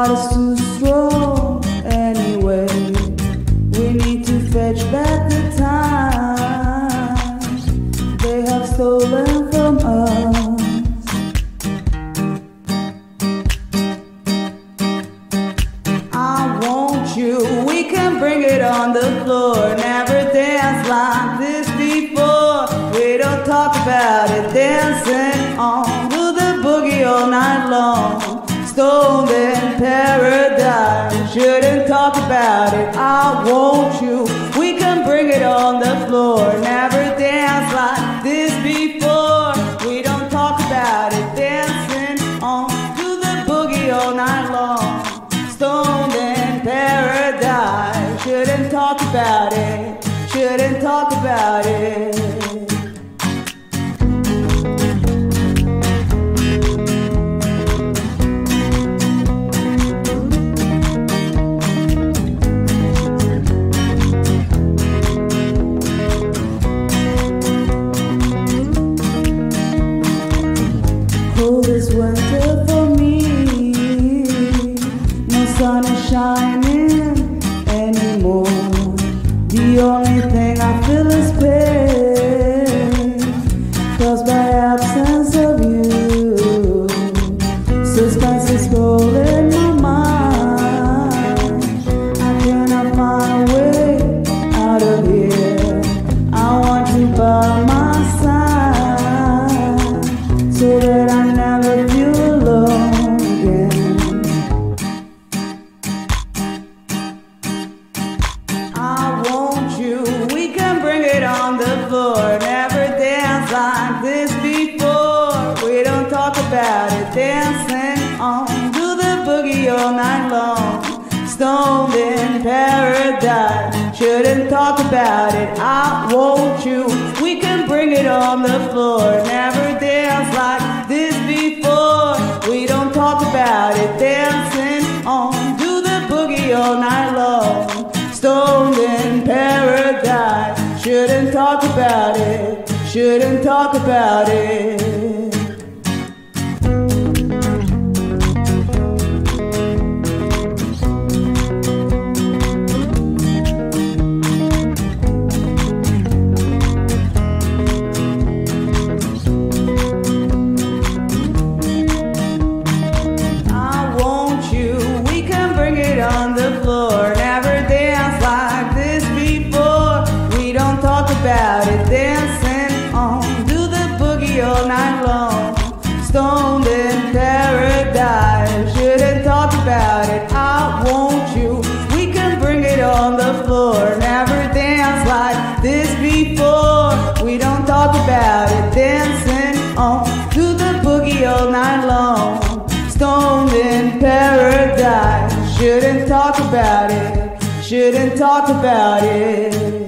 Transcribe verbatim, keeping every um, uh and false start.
heart is too strong anyway. We need to fetch back the time they have stolen from us. I want you, we can bring it on the floor. Never danced like this before. We don't talk about it, dancing on to the boogie all night long. Stoned in paradise, shouldn't talk about it. I want you, we can bring it on the floor. Never danced like this before. We don't talk about it, dancing on to the boogie all night long. Stoned in paradise, shouldn't talk about it, shouldn't talk about it. Cold is winter for me, no sun is shining anymore. The only thing I feel is pain, caused by absence of you. Suspense is rolling my mind. I cannot find a way out of here. I want you by my side, so that I never feel alone again. I want you, we can bring it on the floor. Never danced like this before. We don't talk about it, dancing on to the boogie all night long. Stoned in paradise, shouldn't talk about it. I want you, we can bring it on the floor. Never danced like this before. We don't talk about it, dancing on to the boogie all night long. Stoned in paradise, shouldn't talk about it, shouldn't talk about it. On the floor, never danced like this before. We don't talk about it, dancing on to the boogie all night long. Stoned in paradise, shouldn't talk about it. I want you, we can bring it on the floor. Never danced like this before. We don't talk about it, dancing on to the boogie all night long. Stoned in paradise, shouldn't talk about it, shouldn't talk about it.